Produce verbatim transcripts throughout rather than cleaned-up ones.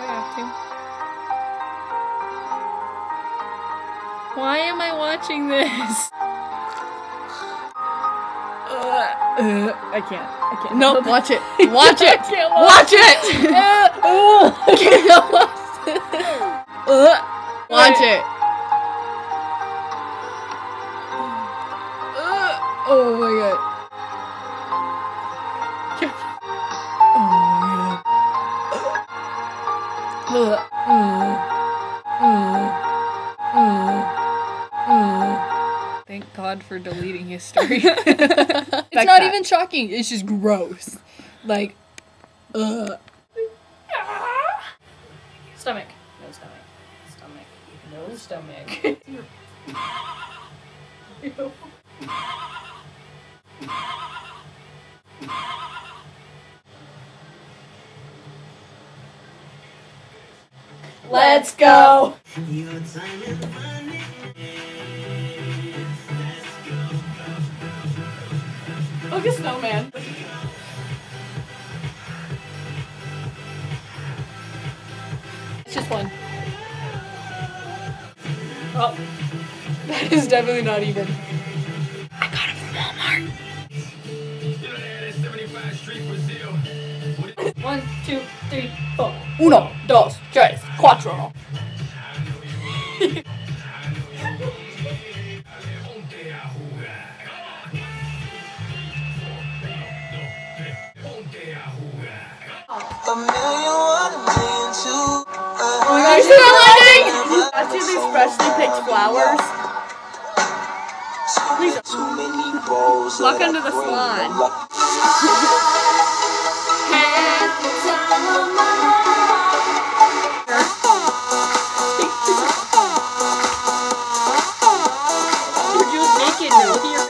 I have to. Why am I watching this? Uh, uh, I can't. I can't. No, help watch it. Watch it. I can't Watch it. I can't watch Uh, Watch Wait. it. Uh, oh my god. Oh my god. Uh, uh, uh, uh. Thank God for deleting history. It's not that. even shocking. It's just gross. Like, ugh. Stomach. No stomach. Stomach. No stomach. Ew. Let's go. Look at Snowman. It's just one. Oh, that is definitely not even. I got him from Walmart. One, two, three, four. Uno, dos, tres, cuatro. Oh my gosh, it's not landing! After these freshly picked flowers. Please walk under the slide. You're just naked now. Here.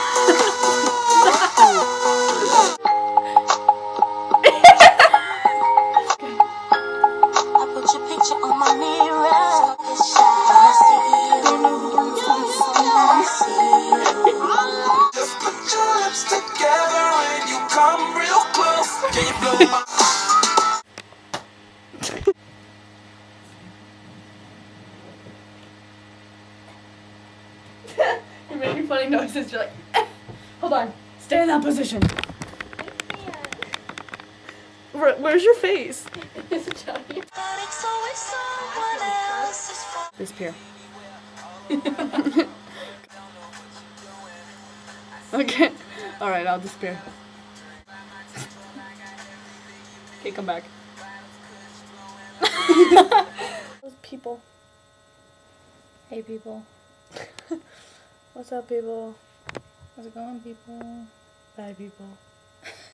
You're making funny noises. You're like, eh. Hold on. Stay in that position. Where, where's your face? Disappear. Okay. Alright, I'll disappear. Okay, come back. Those people. Hey, people. What's up, people? How's it going, people? Bye, people.